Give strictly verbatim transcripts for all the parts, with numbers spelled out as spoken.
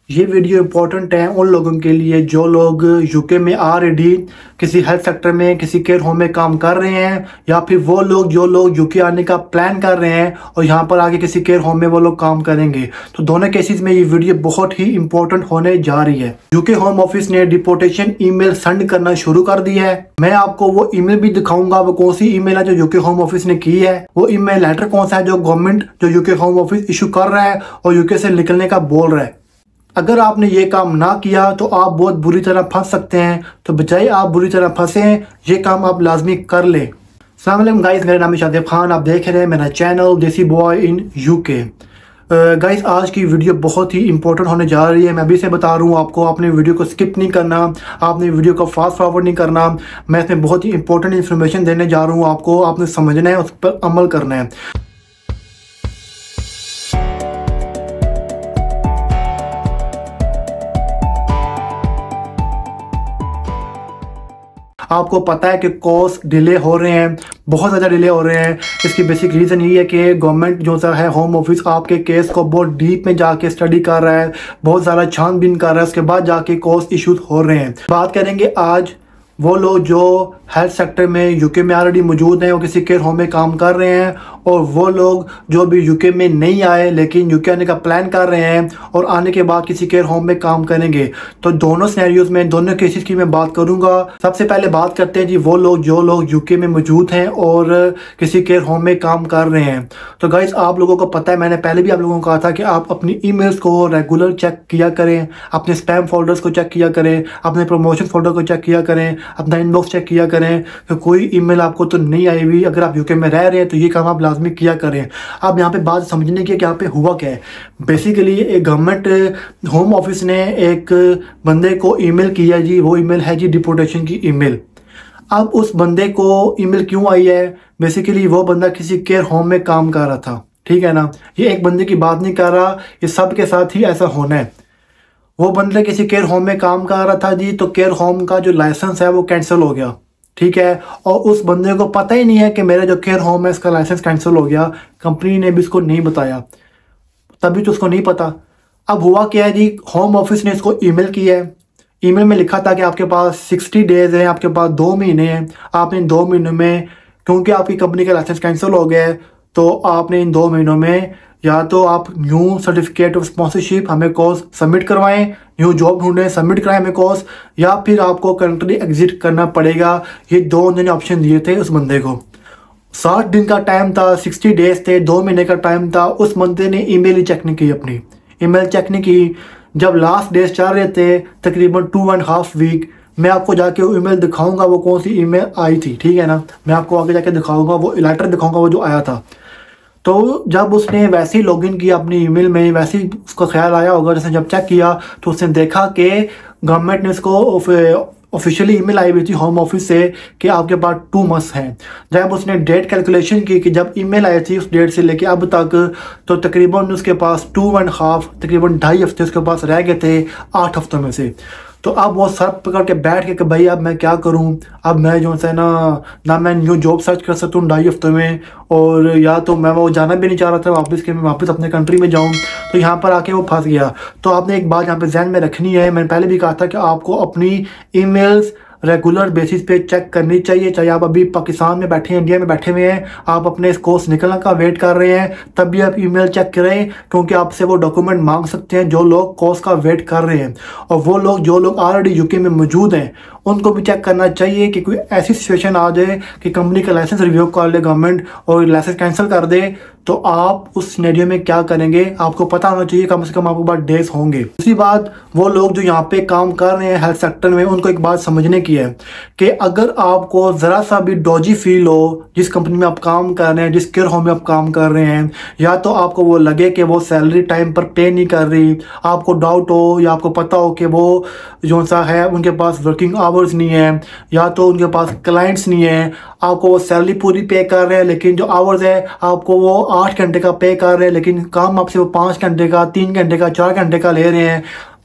ये video important है उन लोगों के लिए जो लोग यूके में ऑलरेडी किसी हेल्थ सेक्टर में किसी केयर होम में काम कर रहे हैं, या फिर वो लोग जो लोग यूके आने का प्लान कर रहे हैं और यहाँ पर आगे किसी केयर होम में वो लोग काम करेंगे। तो दोनों केसेस में ये वीडियो बहुत ही इंपॉर्टेंट होने जा रही है। यूके होम ऑफिस ने डिपोर्टेशन ईमेल सेंड करना शुरू कर दिया है। मैं आपको वो ईमेल भी दिखाऊंगा वो कौन सी ईमेल है जो यूके होम ऑफिस ने की है, वो ईमेल लेटर कौन सा है जो गवर्नमेंट जो यूके होम ऑफिस इशू कर रहा है और यूके से निकलने का बोल रहा है। अगर आपने ये काम ना किया तो आप बहुत बुरी तरह फंस सकते हैं, तो बजाय आप बुरी तरह फंसे ये काम आप लाजमी कर ले। अस्सलाम वालेकुम गाइस, मेरा नाम है शादिब खान, आप देख रहे हैं मेरा चैनल देसी बॉय इन यूके। गाइस आज की वीडियो बहुत ही इंपॉर्टेंट होने जा रही है। मैं अभी से बता रहा हूँ आपको, आपने वीडियो को स्किप नहीं करना, आपने वीडियो को फास्ट फॉरवर्ड नहीं करना। मैं इसमें बहुत ही इंपॉर्टेंट इन्फॉर्मेशन देने जा रहा हूँ आपको, आपने समझना है, उस पर अमल करना है। आपको पता है कि कोर्स डिले हो रहे हैं, बहुत ज़्यादा डिले हो रहे हैं। इसकी बेसिक रीज़न ये है कि गवर्नमेंट जो सा है होम ऑफिस आपके केस को बहुत डीप में जाके स्टडी कर रहा है, बहुत ज़्यादा छानबीन कर रहा है, उसके बाद जाके कोर्स इशूज हो रहे हैं। बात करेंगे आज वो लोग जो हेल्थ सेक्टर में यूके में ऑलरेडी मौजूद हैं और किसी केयर होम में काम कर रहे हैं, और वो लोग जो भी यूके में नहीं आए लेकिन यूके आने का प्लान कर रहे हैं और आने के बाद किसी केयर होम में काम करेंगे। तो दोनों सिनेरियोज में दोनों केसेस की मैं बात करूंगा। सबसे पहले बात करते हैं जी वो लोग जो लोग यूके में मौजूद हैं और किसी केयर होम में काम कर रहे हैं। तो गाइस आप लोगों को पता है, मैंने पहले भी आप लोगों को कहा था कि आप अपनी ईमेल्स को रेगुलर चेक किया करें, अपने स्पैम फोल्डर्स को चेक किया करें, अपने प्रमोशन फोल्डर को चेक किया करें, अपना इनबॉक्स चेक किया करें कि कोई ईमेल आपको तो नहीं आई हुई। अगर आप यूके में रह रहे हैं तो ये काम आप लाजमी किया करें। अब यहाँ पे बात समझने की कि यहाँ पे हुआ क्या है। बेसिकली एक गवर्नमेंट होम ऑफिस ने एक बंदे को ईमेल किया जी, वो ईमेल है जी डिपोर्टेशन की ईमेल। अब उस बंदे को ईमेल क्यों आई है? बेसिकली वो बंदा किसी केयर होम में काम कर रहा था, ठीक है ना। ये एक बंदे की बात नहीं कर रहा, ये सब के साथ ही ऐसा होना है। वो बंदे किसी केयर होम में काम कर रहा था जी, तो केयर होम का जो लाइसेंस है वो कैंसिल हो गया, ठीक है। और उस बंदे को पता ही नहीं है कि मेरा जो केयर होम है इसका लाइसेंस कैंसिल हो गया। कंपनी ने भी इसको नहीं बताया, तभी तो उसको नहीं पता। अब हुआ क्या है जी, होम ऑफिस ने इसको ईमेल किया है। ईमेल में लिखा था कि आपके पास सिक्सटी डेज है, आपके पास दो महीने हैं। आपने इन दो महीनों में, क्योंकि आपकी कंपनी का लाइसेंस कैंसिल हो गया है, तो आपने इन दो महीनों में या तो आप न्यू सर्टिफिकेट ऑफ स्पॉन्सरशिप हमें कोर्स सबमिट करवाएं, न्यू जॉब ढूंढें, सबमिट कराएं हमें कोर्स, या फिर आपको कंट्री एग्जिट करना पड़ेगा। ये दो उन्होंने ऑप्शन दिए थे उस बंदे को। साठ दिन का टाइम था, सिक्सटी डेज थे, दो महीने का टाइम था। उस बंदे ने ईमेल ही चेक नहीं की, अपनी ईमेल चेक नहीं की। जब लास्ट डेज चल रहे थे तकरीबन टू एंड हाफ वीक, मैं आपको जाके ईमेल दिखाऊंगा वो कौन सी ईमेल आई थी, ठीक है ना। मैं आपको आगे जाके दिखाऊंगा, वो लेटर दिखाऊंगा वो जो आया था। तो जब उसने वैसे ही लॉगिन किया अपनी ईमेल में, वैसे ही उसका ख्याल आया होगा, जैसे जब चेक किया तो उसने देखा कि गवर्नमेंट ने इसको ऑफिशियली ईमेल आई हुई थी होम ऑफिस से कि आपके पास टू मंथ्स हैं। जब उसने डेट कैलकुलेशन की कि जब ईमेल आई थी उस डेट से लेके अब तक, तो तकरीबन उसके पास टू एंड हाफ तकरीबन ढाई हफ्ते उसके पास रह गए थे आठ हफ्तों में से। तो अब वो सर पकड़ के बैठ के कि भाई अब मैं क्या करूं, अब मैं जो है ना ना मैं न्यू जॉब सर्च कर सकता हूँ ढाई हफ्तों में, और या तो मैं वो जाना भी नहीं चाह रहा था वापस कि मैं वापस अपने कंट्री में जाऊं। तो यहाँ पर आके वो फंस गया। तो आपने एक बात यहाँ पे ध्यान में रखनी है, मैंने पहले भी कहा था कि आपको अपनी ईमेल्स रेगुलर बेसिस पे चेक करनी चाहिए। चाहे आप अभी पाकिस्तान में बैठे हैं, इंडिया में बैठे हुए हैं, आप अपने इस कोर्स निकलने का वेट कर रहे हैं, तब भी आप ईमेल चेक करें, क्योंकि आपसे वो डॉक्यूमेंट मांग सकते हैं जो लोग कोर्स का वेट कर रहे हैं। और वो लोग जो लोग ऑलरेडी यूके में मौजूद हैं उनको भी चेक करना चाहिए कि कोई ऐसी सिचुएशन आ जाए कि कंपनी का लाइसेंस रिव्यू कर ले गवर्नमेंट और लाइसेंस कैंसिल कर दे, तो आप उस सिनेरियो में क्या करेंगे आपको पता होना चाहिए। कम से कम आपके पास डेज होंगे। दूसरी बात, वो लोग जो यहाँ पे काम कर रहे हैं हेल्थ सेक्टर में, उनको एक बात समझने की है कि अगर आपको ज़रा सा भी डॉजी फील हो जिस कंपनी में आप काम कर रहे हैं, जिस केयर होम में आप काम कर रहे हैं, या तो आपको वो लगे कि वो सैलरी टाइम पर पे नहीं कर रही, आपको डाउट हो या आपको पता हो कि वो जो सा है उनके पास वर्किंग आवर्स नहीं है, या तो उनके पास क्लाइंट्स नहीं है, आपको वो सैलरी पूरी पे कर रहे हैं लेकिन जो आवर्स है आपको वो आठ घंटे का पे कर रहे हैं, लेकिन काम आपसे वो पाँच घंटे का, तीन घंटे का, चार घंटे का ले रहे हैं।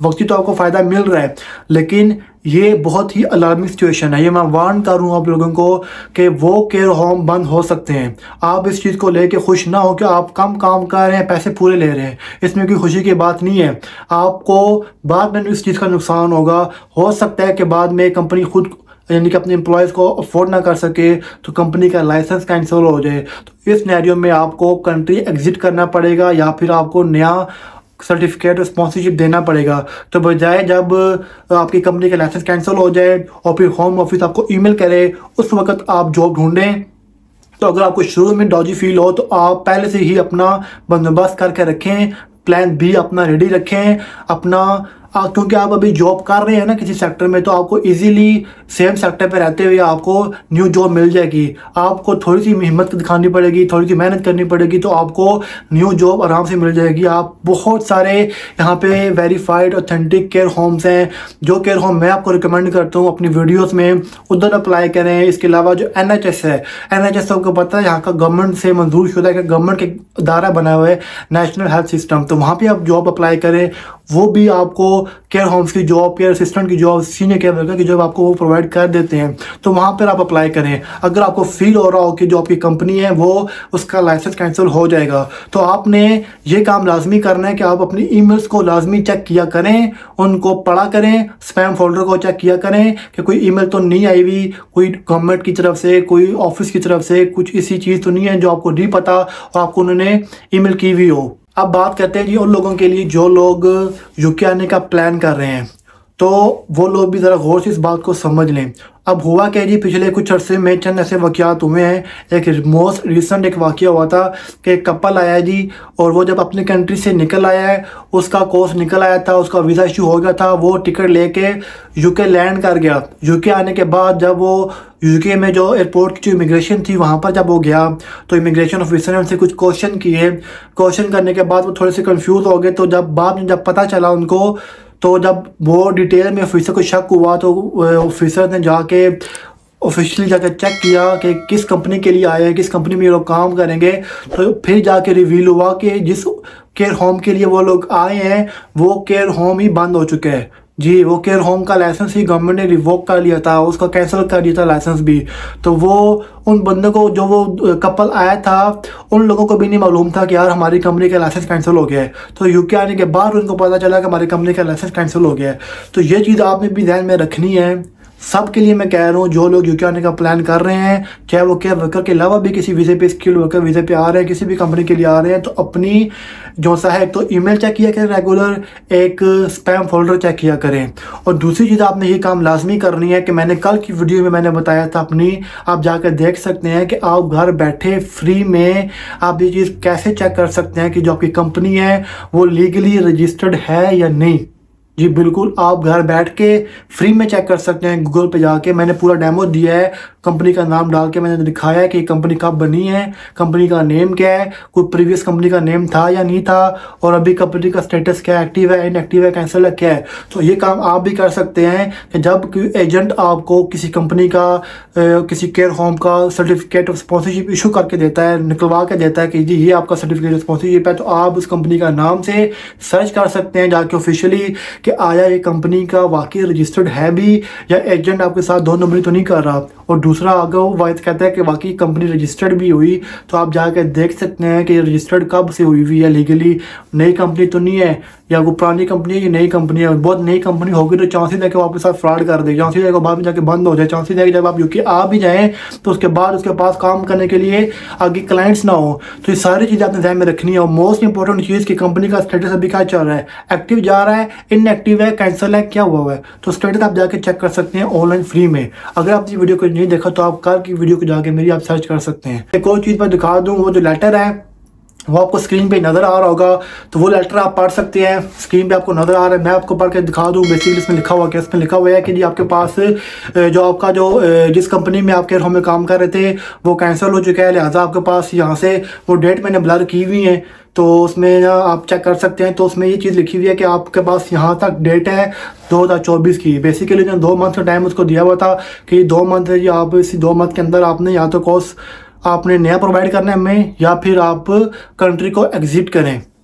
वक्ती तो आपको फ़ायदा मिल रहा है, लेकिन ये बहुत ही अलार्मिंग सिचुएशन है। ये मैं वार्न कर रहा हूँ आप लोगों को कि वो केयर होम बंद हो सकते हैं। आप इस चीज़ को लेके खुश ना हो कि आप कम काम कर रहे हैं, पैसे पूरे ले रहे हैं, इसमें कोई खुशी की बात नहीं है। आपको बाद में इस चीज़ का नुकसान होगा। हो सकता है कि बाद में कंपनी खुद यानी कि अपने एम्प्लॉयज़ को अफोर्ड ना कर सके तो कंपनी का लाइसेंस कैंसिल हो जाए, तो इस सिनेरियो में आपको कंट्री एग्जिट करना पड़ेगा या फिर आपको नया सर्टिफिकेट और स्पॉन्सरशिप देना पड़ेगा। तो बजाय जब आपकी कंपनी का लाइसेंस कैंसिल हो जाए और फिर होम ऑफिस आपको ईमेल करे उस वक्त आप जॉब ढूंढें, तो अगर आपको शुरू में डॉजी फील हो तो आप पहले से ही अपना बंदोबस्त करके रखें, प्लान बी अपना रेडी रखें अपना, क्योंकि आप अभी जॉब कर रहे हैं ना किसी सेक्टर में, तो आपको इजीली सेम सेक्टर पे रहते हुए आपको न्यू जॉब मिल जाएगी। आपको थोड़ी सी हिम्मत दिखानी पड़ेगी, थोड़ी सी मेहनत करनी पड़ेगी, तो आपको न्यू जॉब आराम से मिल जाएगी। आप बहुत सारे यहाँ पे वेरीफाइड ऑथेंटिक केयर होम्स हैं, जो केयर होम मैं आपको रिकमेंड करता हूँ अपनी वीडियोज़ में, उधर अप्लाई करें। इसके अलावा जो एन एच एस है, एन एच एस आपको पता है यहाँ का गवर्नमेंट से मंजूर शुदा है, गवर्नमेंट के अदारा बना हुआ है नेशनल हेल्थ सिस्टम, तो वहाँ पर आप जॉब अप्लाई करें। वो भी आपको केयर होम्स की जॉब, केयर असिस्टेंट की जॉब, सीनियर केयर वर्कर की जॉब आपको वो प्रोवाइड कर देते हैं, तो वहाँ पर आप अप्लाई करें। अगर आपको फील हो रहा हो कि जो आपकी कंपनी है वो उसका लाइसेंस कैंसिल हो जाएगा, तो आपने ये काम लाजमी करना है कि आप अपनी ईमेल्स को लाजमी चेक किया करें, उनको पढ़ा करें, स्पैम फोल्डर को चेक किया करें कि कोई ईमेल तो नहीं आई हुई कोई गवर्नमेंट की तरफ से, कोई ऑफिस की तरफ से, कुछ ऐसी चीज़ तो नहीं है जो आपको नहीं पता और आपको उन्होंने ईमेल की हुई हो। अब बात करते हैं जी उन लोगों के लिए जो लोग यूके आने का प्लान कर रहे हैं, तो वो लोग भी ज़रा गौर से इस बात को समझ लें। अब हुआ क्या जी, पिछले कुछ अरसे में चंद ऐसे वाक़यात हुए हैं। एक मोस्ट रिसेंट एक वाक़या हुआ था कि एक कपल आया जी, और वो जब अपनी कंट्री से निकल आया है, उसका कोर्स निकल आया था, उसका वीज़ा इशू हो गया था, वो टिकट लेके यूके लैंड कर गया। यूके आने के बाद जब वो यूके में जो एयरपोर्ट की जो इमिग्रेशन थी वहाँ पर जब वो गया, तो इमिग्रेशन ऑफिसर ने उनसे कुछ क्वेश्चन किए। क्वेश्चन करने के बाद वो थोड़े से कंफ्यूज हो गए, तो जब बाद में जब पता चला उनको, तो जब वो डिटेल में ऑफिसर को शक हुआ, तो ऑफिसर ने जाके ऑफिशियली जाकर चेक किया कि किस कंपनी के लिए आए हैं, किस कंपनी में ये लोग काम करेंगे, तो फिर जाके रिवील हुआ कि जिस केयर होम के लिए वो लोग आए हैं वो केयर होम ही बंद हो चुके हैं जी। वो केयर होम का लाइसेंस ही गवर्नमेंट ने रिवोक कर लिया था, उसका कैंसिल कर दिया था लाइसेंस भी। तो वो उन बंदों को, जो वो कपल आया था, उन लोगों को भी नहीं मालूम था कि यार हमारी कंपनी का लाइसेंस कैंसिल हो गया है। तो यूके आने के बाद उनको पता चला कि हमारी कंपनी का लाइसेंस कैंसिल हो गया है। तो ये चीज़ आपने भी ध्यान में रखनी है। सब के लिए मैं कह रहा हूँ, जो लोग यूके आने का प्लान कर रहे हैं, चाहे वो केयर वर्कर के अलावा भी किसी वीज़े पे, स्किल्ड वर्कर वीज़े पे आ रहे हैं, किसी भी कंपनी के लिए आ रहे हैं, तो अपनी जो सा है तो ईमेल चेक किया करें रेगुलर, एक स्पैम फोल्डर चेक किया करें। और दूसरी चीज़ आपने ये काम लाजमी करनी है कि मैंने कल की वीडियो में मैंने बताया था अपनी, आप जाकर देख सकते हैं कि आप घर बैठे फ्री में आप ये चीज़ कैसे चेक कर सकते हैं कि जो आपकी कंपनी है वो लीगली रजिस्टर्ड है या नहीं। जी बिल्कुल, आप घर बैठ के फ्री में चेक कर सकते हैं गूगल पे जाके। मैंने पूरा डेमो दिया है, कंपनी का नाम डाल के मैंने दिखाया है कि कंपनी कब बनी है, कंपनी का नेम क्या है, कोई प्रीवियस कंपनी का नेम था या नहीं था, और अभी कंपनी का स्टेटस क्या है, एक्टिव है, इनएक्टिव है, कैंसिल है, क्या है। तो ये काम आप भी कर सकते हैं कि जब कोई एजेंट आपको किसी कंपनी का किसी केयर होम का सर्टिफिकेट ऑफ स्पॉन्सरशिप इशू करके देता है, निकलवा के देता है कि जी ये आपका सर्टिफिकेट ऑफ स्पॉन्सरशिप है, तो आप उस कंपनी का नाम से सर्च कर सकते हैं जाके ऑफिशियली कि आया ये कंपनी का वाकई रजिस्टर्ड है भी, या एजेंट आपके साथ दो नंबरी तो नहीं कर रहा। और दूसरा, अगर वो वाइस कहता है कि वाकई कंपनी रजिस्टर्ड भी हुई, तो आप जाकर देख सकते हैं कि रजिस्टर्ड कब से हुई हुई है लीगली, नई कंपनी तो नहीं है, या वो पुरानी कंपनी है, ये नई कंपनी है। बहुत नई कंपनी होगी तो चांसेस है कि वो आपके साथ फ्रॉड कर दे, चांसेस है कि बाद में जाके बंद हो जाए, चांसेस है कि जब आप यूके आ भी जाएँ तो उसके बाद उसके पास काम करने के लिए आगे क्लाइंट्स ना हो। तो ये सारी चीज़ें आपने ध्यान में रखनी है। और मोस्ट इंपॉर्टेंट चीज़ कि कंपनी का स्टेटस अभी क्या चल रहा है, एक्टिव जा रहा है, इनएक्टिव है, कैंसिल है, क्या हुआ हुआ है, तो स्टेटस आप जाके चेक कर सकते हैं ऑनलाइन फ्री में। अगर आप इस वीडियो को नहीं देखा तो आप कल की वीडियो को जाके मेरी आप सर्च कर सकते हैं। एक और चीज़ मैं दिखा दूँ, वो जो लेटर है वो आपको स्क्रीन पे नज़र आ रहा होगा, तो वो लेटर आप पढ़ सकते हैं। स्क्रीन पे आपको नज़र आ रहा है, मैं आपको पढ़ के दिखा दूँ। बेसिकली इसमें लिखा हुआ क्या, इसमें लिखा हुआ है कि जी आपके पास जो आपका जो जिस कंपनी में आप केयर होम में काम कर रहे थे वो कैंसिल हो चुका है, लिहाजा आपके पास यहाँ से वो डेट मैंने ब्लर की हुई है, तो उसमें आप चेक कर सकते हैं। तो उसमें ये चीज़ लिखी हुई है कि आपके पास यहाँ तक डेट है दो हज़ार चौबीस की। बेसिकली जो दो मंथ का टाइम उसको दिया हुआ था कि दो मंथ है जी, आप इसी दो मंथ के अंदर आपने या तो कोर्स आपने नया प्रोवाइड करना है हमें, या फिर आप कंट्री को एग्जिट करें।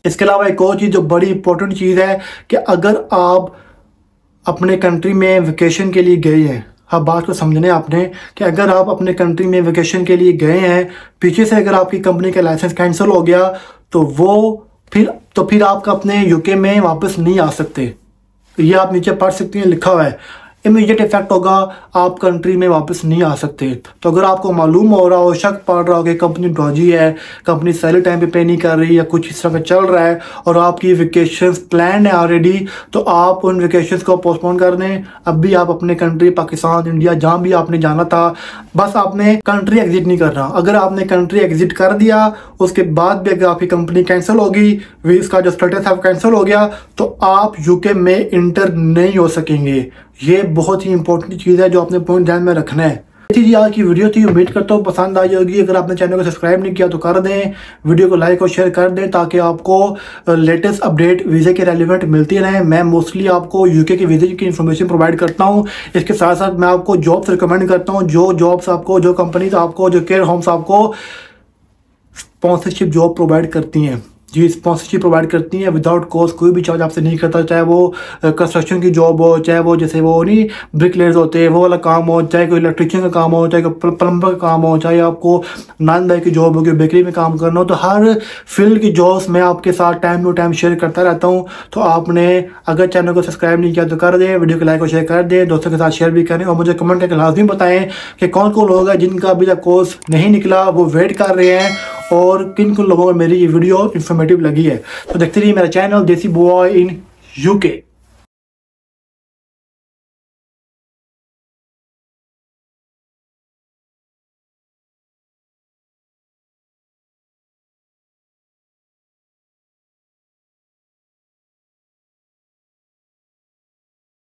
इसके अलावा एक और चीज़ जो बड़ी इंपॉर्टेंट चीज़ है कि अगर आप अपने कंट्री में वेकेशन के लिए गए हैं, हाँ बात को समझने आपने कि अगर आप अपने कंट्री में वेकेशन के लिए गए हैं, पीछे से अगर आपकी कंपनी का लाइसेंस कैंसिल हो गया तो वो फिर तो फिर आपका अपने यूके में वापस नहीं आ सकते। ये आप नीचे पढ़ सकते हैं, लिखा हुआ है इमीडिएट इफेक्ट होगा, आप कंट्री में वापस नहीं आ सकते। तो अगर आपको मालूम हो रहा हो, शक पड़ रहा हो कि कंपनी डॉजी है, कंपनी सैलरी टाइम पे पे नहीं कर रही या कुछ इस तरह का चल रहा है और आपकी वेकेशंस प्लान है ऑलरेडी, तो आप उन वेकेशंस को पोस्टपोन कर दें। अब भी आप अपने कंट्री पाकिस्तान, इंडिया, जहाँ भी आपने जाना था, बस आपने कंट्री एग्जिट नहीं करना। अगर आपने कंट्री एग्जिट कर दिया उसके बाद भी अगर आपकी कंपनी कैंसिल होगी, इसका जो स्टेटस है कैंसिल हो गया, तो आप यूके में इंटर नहीं हो सकेंगे। ये बहुत ही इंपॉर्टेंट चीज़ है जो आपने पॉइंट ध्यान में रखना है। जी आज की वीडियो थी, उम्मीद करता हूँ पसंद आई होगी। अगर आपने चैनल को सब्सक्राइब नहीं किया तो कर दें, वीडियो को लाइक और शेयर कर दें ताकि आपको लेटेस्ट अपडेट वीज़े के रेलिवेंट मिलती रहें। मैं मोस्टली आपको यूके के वीज़े की इन्फॉर्मेशन प्रोवाइड करता हूँ। इसके साथ साथ मैं आपको जॉब्स रिकमेंड करता हूँ, जो जॉब्स आपको, जो कंपनीज आपको, जो केयर होम्स आपको स्पॉन्सरशिप जॉब प्रोवाइड करती हैं। जी स्पॉन्सरशिप प्रोवाइड करती हैं विदाउट कॉस्ट, कोई भी चार्ज आपसे नहीं करता, चाहे वो कंस्ट्रक्शन की जॉब हो, चाहे वो जैसे वो नहीं ब्रिकलेयर्स होते हैं वो वाला काम हो, चाहे कोई इलेक्ट्रिशियन का काम हो, चाहे कोई प्लम्बर का काम हो, चाहे आपको नान भाई की जॉब हो, कोई बेकरी में काम करना हो, तो हर फील्ड की जॉब्स मैं आपके साथ टाइम टू टाइम शेयर करता रहता हूँ। तो आपने अगर चैनल को सब्सक्राइब नहीं किया तो कर दें, वीडियो को लाइक और शेयर कर दें, दोस्तों के साथ शेयर भी करें और मुझे कमेंट करके लाजमी बताएं कि कौन कौन लोग हैं जिनका अभी तक कोर्स नहीं निकला, वो वेट कर रहे हैं और किन किन लोगों को मेरी ये वीडियो इन्फॉर्मेटिव लगी है। तो देखते रहिए मेरा चैनल देसी बॉय इन यूके।